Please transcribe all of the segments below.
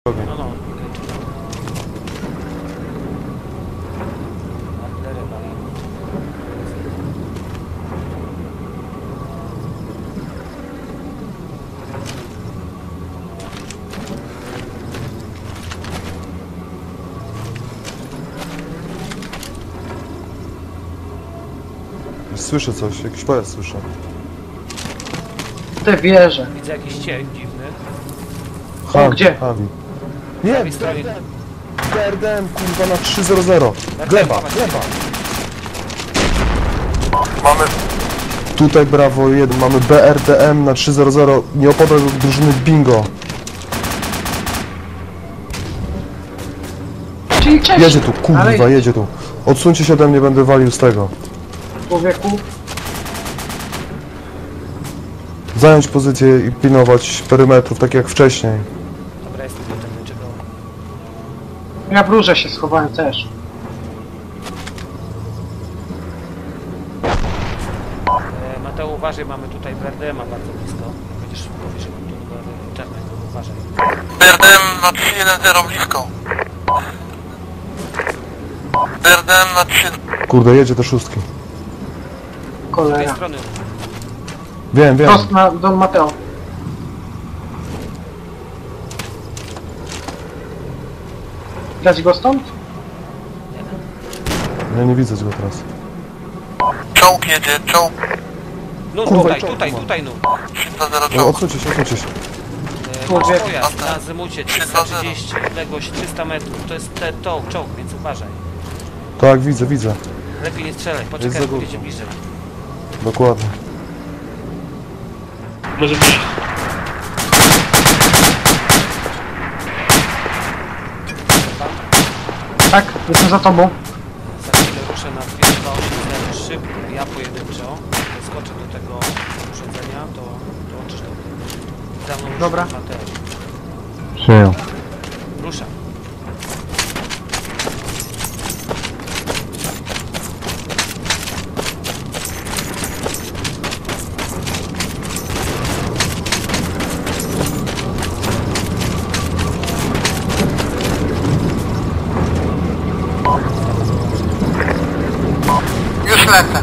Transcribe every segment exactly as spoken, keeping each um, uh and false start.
No no, artyleria dalej. Słyszę coś, jakiś pojazd słyszę. Te wieże. Widzę jakiś cień dziwny. O, gdzie? Hawi. Po Nie, prawej stronie. B R D M, kurwa, na trzy zero zero. Gleba, gleba. Mamy... Tutaj Brawo jeden, mamy B R D M na trzy zero zero, nieopodal drużyny Bingo. Czyli cześć. Jedzie tu, kurwa, Ale- jedzie tu. Odsuńcie się ode mnie, będę walił z tego. Człowieku. Zająć pozycję i pilnować perymetrów, tak jak wcześniej. Dobra, jestem tutaj, czego. Ja w rurze się schowałem też. E, Mateo, uważaj, mamy tutaj B R D M-a bardzo blisko. Będziesz powiesz, że mam tu numer czarnego, uważaj. B R D M na trzy jeden zero blisko. B R D M na trzy... Kurde, jedzie te szóstki. Z tej Cholera. strony. Wiem, wiem. Prost na Don Mateo. Dać go stąd? Ja nie widzę go teraz. Czołg jedzie, czołg No Kurwa, tutaj, czołg tutaj, ma. tutaj, no. trzysta zero O, czołg. odsuńcie się, odsuńcie się. E, Człowiek. Masz pojazd na azymucie trzysta trzydzieści, odległość trzysta metrów. To jest te, to, czołg, więc uważaj. Tak, widzę, widzę. Lepiej nie strzelaj, Jest poczekaj, za jak górką. podjedzie bliżej. Dokładnie. Może być. Tak, jestem za tobą. Za chwilę ruszę na dwie dwa osiem zero szybko, ja pojedynczo. Skoczę do tego urządzenia, to dołączysz do mnie. Za mną ruszy Dobra. Mateo. Przyjął. Ruszam. Już lecę.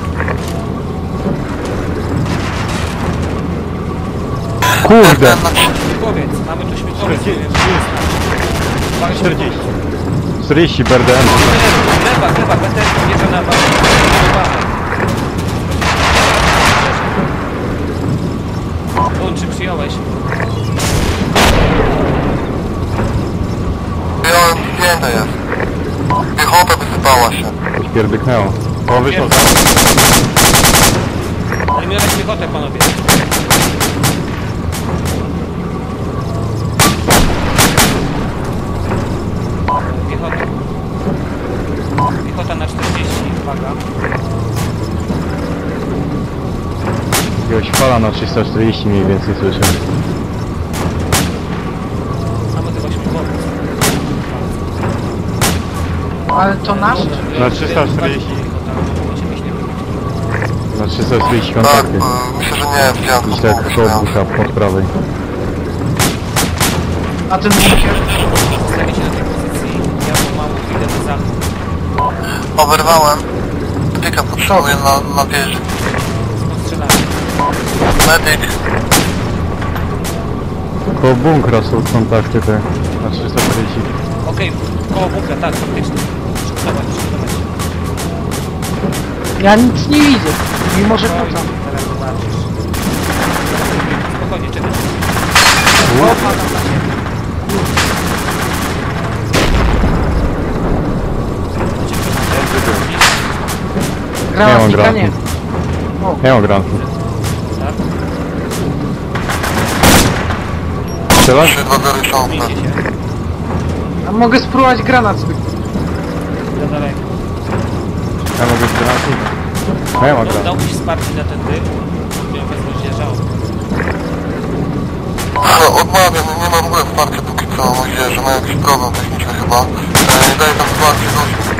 Kurde! Śmigłowiec, mamy tu śmigłowiec. czterdzieści. czterdzieści B R D M. Gleba, gleba, B T S wjeżdża na was. Łączy, przyjąłeś. Wyjąłem, zdjęte jest. Piechota wysypała się. Coś pierdyknęło. O, wyszło. Eliminować piechotę, panowie. Piechota. Piechota na czterdzieści, uwaga. Jakiegoś fala na trzysta czterdzieści mniej więcej słyszę. Mamy chyba śmigłowiec. Ale to nasz? Na trzysta czterdzieści. Piechota, może być nie wiem. Na trzysta czterdzieści Tak, kontakty. e, myślę, że nie, wziąłem Gdzieś to tak koło bucha pod prawej. A ten bunkier? Zostawicie na tej pozycji. Ja pomału idę na zachód. Oberwałem. Tyka potrzebuję na, na wieży. Postrzelamy. Medyk. Koło bunkra są kontakty te. Na trzysta czterdzieści. Okej, koło bunkra, tak, faktycznie. Przygotować, przygotować. Ja nic nie widzę. Mimo, że Spokojnie, wracam. teraz zobaczysz. Spokojnie, czekaj. O, padam na ciebie. Ja mam Granatika nie. granatnik. O, Ja mam granatnik. Tak? Strzelasz? trzy dwa zero czołg. Miejcie się. a mogę spróbować granat zwykły. Za daleko. Ja mogę z granatnik. A ja mam No, granatnik. dałbyś wsparcie na ten typ. Nie bez rozdzierżał. Odmawiam, nie ma w ogóle wsparcia póki co. Myślę, że ma jakiś problem techniczny chyba. E, daj tam wsparcie dość.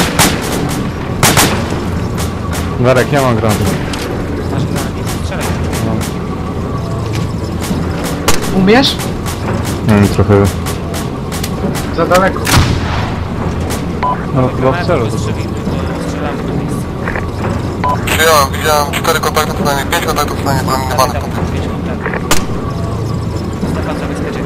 Darek, ja mam granatnik. Masz granatnik, strzelaj. Umiesz? Hmm, trochę Za daleko. No chyba w celu. Wystrzelimy, to strzelamy do miejsca. Przyjąłem, widziałem cztery kontakty, co najmniej pięć kontaktów, co najmniej Dalej, wyeliminowanych. dawaj, pięć kontaktów. Stefan, zabezpieczaj.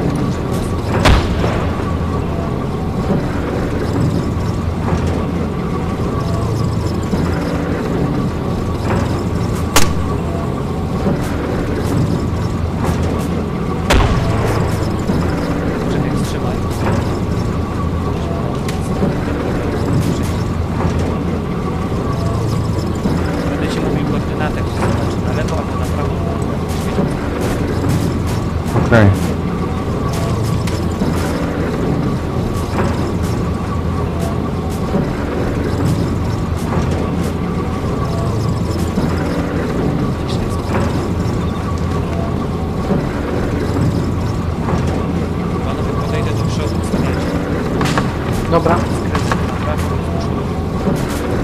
Czekaj, wstrzymaj. Będę ci mówił koordynatę, gdzie zobaczy na lewo albo na prawo. Okej. Panowie, podejdę do przodu, stawiajcie. Dobra. Skręcę na prawo i z przodu.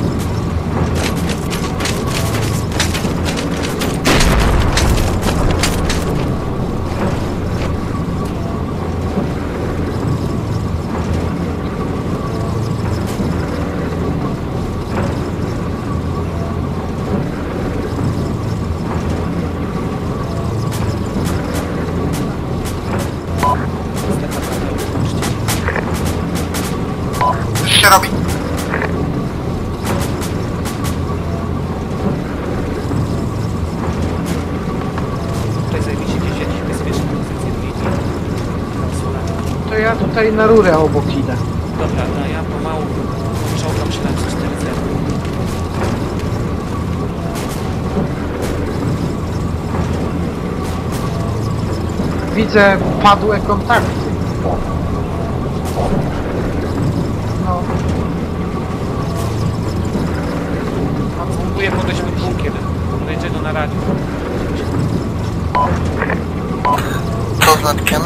Stefan, na lewo, patrzcie. Już się robi. Tutaj zajmijcie gdzieś jakieś bezpieczne pozycje w linii. To ja tutaj na rurę obok idę. Dobra, no ja pomału czołgam się na trzy cztery zero. Widzę padłe kontakty. No, Próbuję podejść pod bunkier. Podejdzie go na radiu. Co z Natkiem?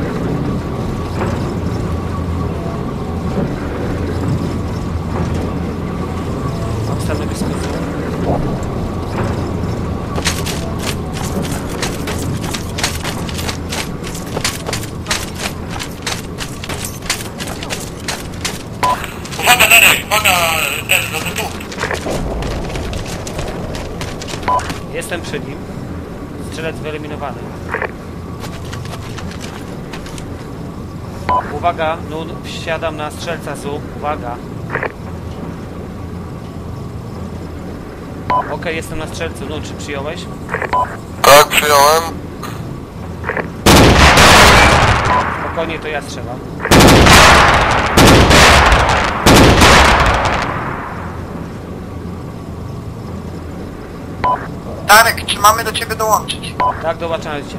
Mam stanowisko z Uwaga, dalej, uwaga, też do tytułu. Jestem przy nim. Strzelec wyeliminowany. Uwaga, Nun, wsiadam na strzelca Z U. Uwaga. Okej, jestem na strzelcu. Nun, czy przyjąłeś? Tak, przyjąłem. Spokojnie, to ja strzelam. Darek, czy mamy do ciebie dołączyć? Tak, dołączajcie.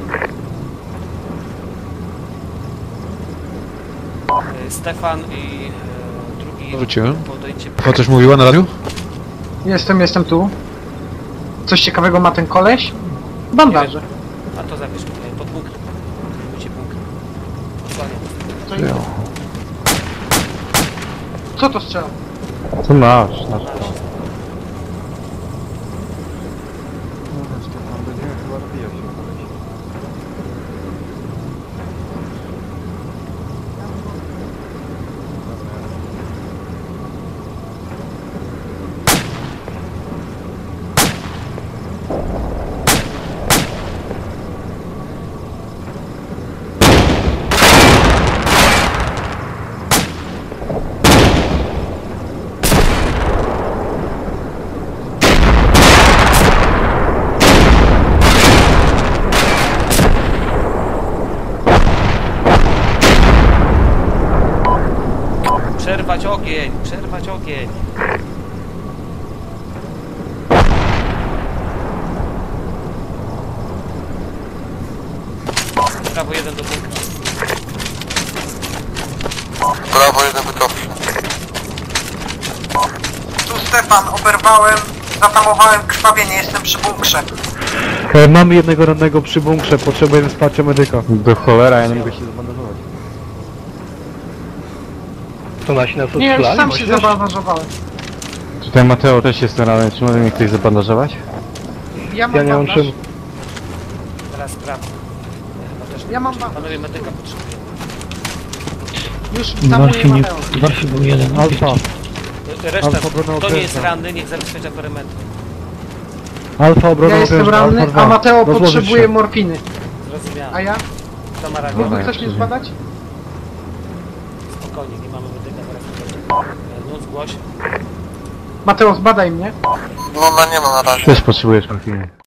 E, Stefan i e, drugi... Wróciłem. Podejdźcie. O, coś mówiła na radiu? jestem, jestem tu. Coś ciekawego ma ten koleś? Bandaże. A to zabierz mnie pod bunkrem. Zajmujcie bunkrem. Osłaniam. Co, co to strzela? To nasz, nasz. Przerwać ogień! Przerwać ogień! Prawo jeden do bunkra. Brawo, jeden wycofny. Tu Stefan, oberwałem, zatamowałem krwawienie, jestem przy bunkrze. E, mamy jednego rannego przy bunkrze, potrzebujemy wsparcia medyka. Do cholera, ja nie mogę się zabandażować. To nasi nas Nie, już odstrzelali, sam się myślisz? zabandażowałem. Tutaj Mateo też jest ranny, czy może mnie ktoś zabandażować? Ja mam Ja nie mam bandaż. czym. Teraz sprawdzę. Ja chyba też nie Ja mam potrzebuję. bandaż. Panowie, medyka potrzebuję. Już tamuję Mateo. Gorszy był jeden. Alfa, Reszta, Alfa obrona kto nie jest okrężna. ranny, niech zabezpiecza perymetr. Alfa obrona Ja jestem okrężna, ranny, Alfa dwa. a Mateo Rozłożyć potrzebuje się. morfiny. Zrozumiałem. A ja? Kto ma ranny? Mógłby ktoś mnie zbadać? Spokojnie, nie mamy medyka, zaraz tutaj. No zgłoś. Mateo, zbadaj mnie. No, no nie ma na razie. Też potrzebujesz morfiny.